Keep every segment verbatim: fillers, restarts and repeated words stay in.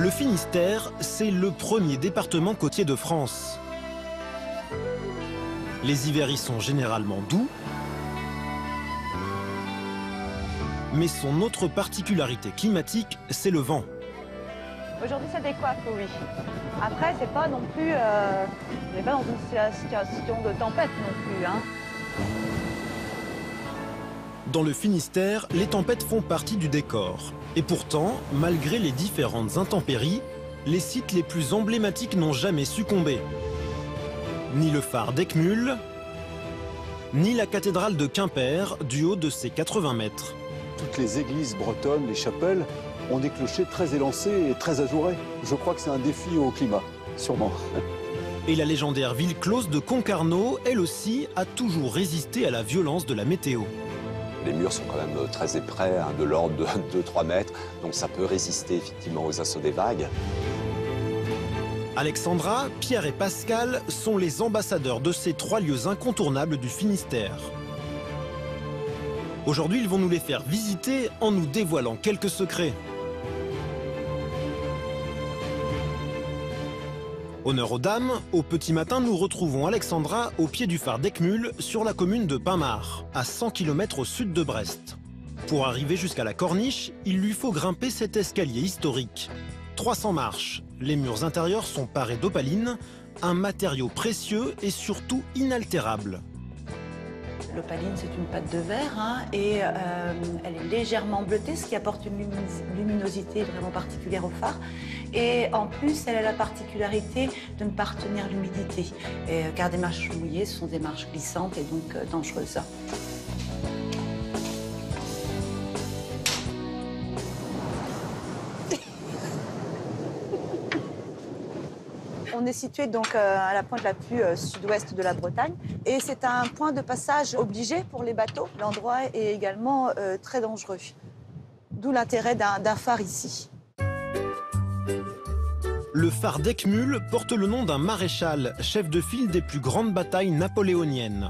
Le Finistère, c'est le premier département côtier de France. Les hivers y sont généralement doux, mais son autre particularité climatique, c'est le vent. Aujourd'hui, ça décoiffe, oui. Après, c'est pas non plus, euh, on n'est pas dans une situation de tempête non plus, hein. Dans le Finistère, les tempêtes font partie du décor. Et pourtant, malgré les différentes intempéries, les sites les plus emblématiques n'ont jamais succombé. Ni le phare d'Eckmühl, ni la cathédrale de Quimper, du haut de ses quatre-vingts mètres. Toutes les églises bretonnes, les chapelles, ont des clochers très élancés et très ajourés. Je crois que c'est un défi au climat, sûrement. Et la légendaire ville close de Concarneau, elle aussi, a toujours résisté à la violence de la météo. Les murs sont quand même très épais, hein, de l'ordre de deux à trois mètres, donc ça peut résister effectivement aux assauts des vagues. Alexandra, Pierre et Pascal sont les ambassadeurs de ces trois lieux incontournables du Finistère. Aujourd'hui, ils vont nous les faire visiter en nous dévoilant quelques secrets. Honneur aux dames, au petit matin, nous retrouvons Alexandra au pied du phare d'Eckmühl sur la commune de Pinmar, à cent kilomètres au sud de Brest. Pour arriver jusqu'à la corniche, il lui faut grimper cet escalier historique. trois cents marches, les murs intérieurs sont parés d'opaline, un matériau précieux et surtout inaltérable. L'opaline, c'est une pâte de verre, hein, et euh, elle est légèrement bleutée, ce qui apporte une luminosité vraiment particulière au phare. Et en plus, elle a la particularité de ne pas retenir l'humidité, car des marches mouillées sont des marches glissantes et donc euh, dangereuses. On est situé donc à la pointe la plus sud-ouest de la Bretagne et c'est un point de passage obligé pour les bateaux. L'endroit est également euh, très dangereux, d'où l'intérêt d'un phare ici. Le phare d'Eckmühl porte le nom d'un maréchal, chef de file des plus grandes batailles napoléoniennes.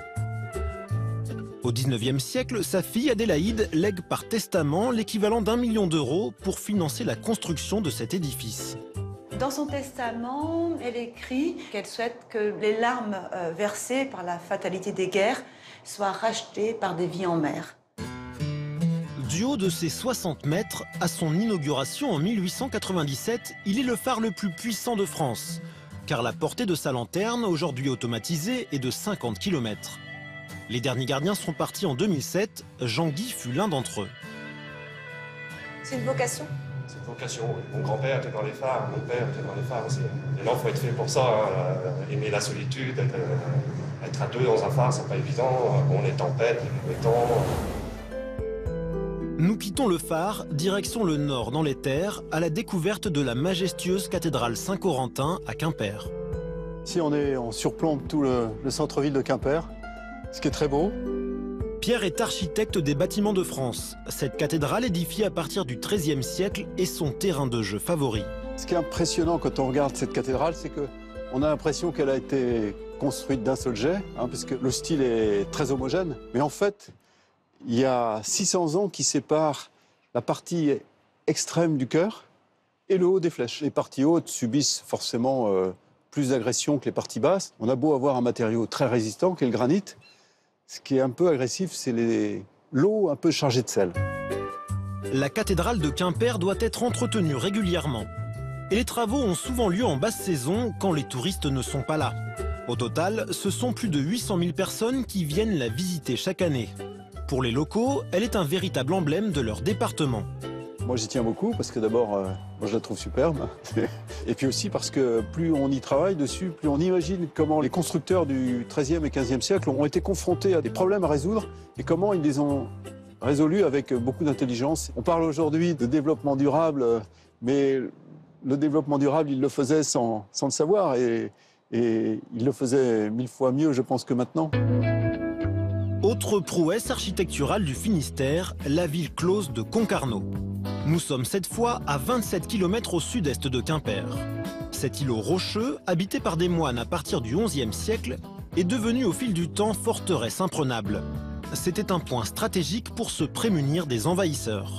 Au dix-neuvième siècle, sa fille Adélaïde lègue par testament l'équivalent d'un million d'euros pour financer la construction de cet édifice. Dans son testament, elle écrit qu'elle souhaite que les larmes versées par la fatalité des guerres soient rachetées par des vies en mer. Du haut de ses soixante mètres, à son inauguration en mille huit cent quatre-vingt-dix-sept, il est le phare le plus puissant de France, car la portée de sa lanterne, aujourd'hui automatisée, est de cinquante kilomètres. Les derniers gardiens sont partis en deux mille sept, Jean-Guy fut l'un d'entre eux. C'est une vocation ? C'est une vocation, oui. Mon grand-père était dans les phares, mon père était dans les phares aussi. Et là, il faut être fait pour ça, hein. Aimer la solitude, être, être à deux dans un phare, c'est pas évident. Bon, les tempêtes, les mauvais temps. Nous quittons le phare, direction le nord dans les terres, à la découverte de la majestueuse cathédrale Saint-Corentin à Quimper. Ici, on, est, on surplombe tout le, le centre-ville de Quimper, ce qui est très beau. Pierre est architecte des bâtiments de France. Cette cathédrale, édifiée à partir du treizième siècle, est son terrain de jeu favori. Ce qui est impressionnant quand on regarde cette cathédrale, c'est qu'on a l'impression qu'elle a été construite d'un seul jet, hein, parce que le style est très homogène. Mais en fait, il y a six cents ans qui séparent la partie extrême du chœur et le haut des flèches. Les parties hautes subissent forcément euh, plus d'agression que les parties basses. On a beau avoir un matériau très résistant, qui est le granit. Ce qui est un peu agressif, c'est l'eau un peu chargée de sel. La cathédrale de Quimper doit être entretenue régulièrement. Et les travaux ont souvent lieu en basse saison, quand les touristes ne sont pas là. Au total, ce sont plus de huit cent mille personnes qui viennent la visiter chaque année. Pour les locaux, elle est un véritable emblème de leur département. Moi, j'y tiens beaucoup parce que d'abord, euh, moi, je la trouve superbe. Et puis aussi parce que plus on y travaille dessus, plus on imagine comment les constructeurs du treizième et quinzième siècle ont été confrontés à des problèmes à résoudre et comment ils les ont résolus avec beaucoup d'intelligence. On parle aujourd'hui de développement durable, mais le développement durable, ils le faisaient sans, sans le savoir et, et ils le faisaient mille fois mieux, je pense, que maintenant. Autre prouesse architecturale du Finistère, la ville close de Concarneau. Nous sommes cette fois à vingt-sept kilomètres au sud-est de Quimper. Cet îlot rocheux, habité par des moines à partir du onzième siècle, est devenu au fil du temps forteresse imprenable. C'était un point stratégique pour se prémunir des envahisseurs.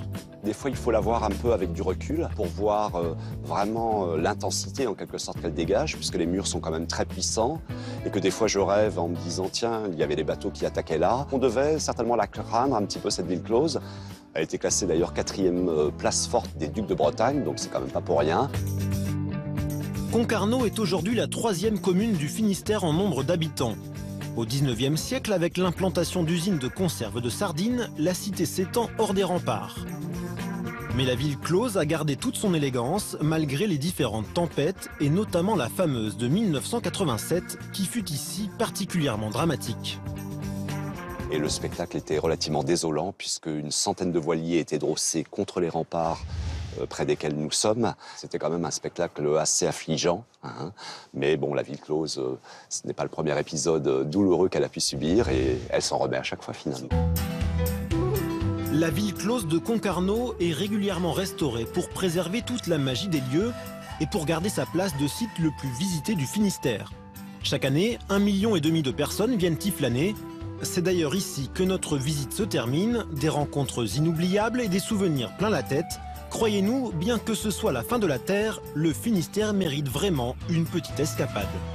Des fois, il faut la voir un peu avec du recul pour voir euh, vraiment euh, l'intensité en quelque sorte qu'elle dégage, puisque les murs sont quand même très puissants et que des fois je rêve en me disant tiens, il y avait des bateaux qui attaquaient là. On devait certainement la craindre un petit peu cette ville close. Elle a été classée d'ailleurs quatrième euh, place forte des ducs de Bretagne, donc c'est quand même pas pour rien. Concarneau est aujourd'hui la troisième commune du Finistère en nombre d'habitants. Au dix-neuvième siècle, avec l'implantation d'usines de conserve de sardines, la cité s'étend hors des remparts. Mais la ville close a gardé toute son élégance malgré les différentes tempêtes et notamment la fameuse de mille neuf cent quatre-vingt-sept qui fut ici particulièrement dramatique. Et le spectacle était relativement désolant puisque une centaine de voiliers étaient drossés contre les remparts euh, près desquels nous sommes. C'était quand même un spectacle assez affligeant. Hein. Mais bon, la ville close, euh, ce n'est pas le premier épisode douloureux qu'elle a pu subir et elle s'en remet à chaque fois finalement. La ville close de Concarneau est régulièrement restaurée pour préserver toute la magie des lieux et pour garder sa place de site le plus visité du Finistère. Chaque année, un million et demi de personnes viennent y flâner. C'est d'ailleurs ici que notre visite se termine, des rencontres inoubliables et des souvenirs plein la tête. Croyez-nous, bien que ce soit la fin de la Terre, le Finistère mérite vraiment une petite escapade.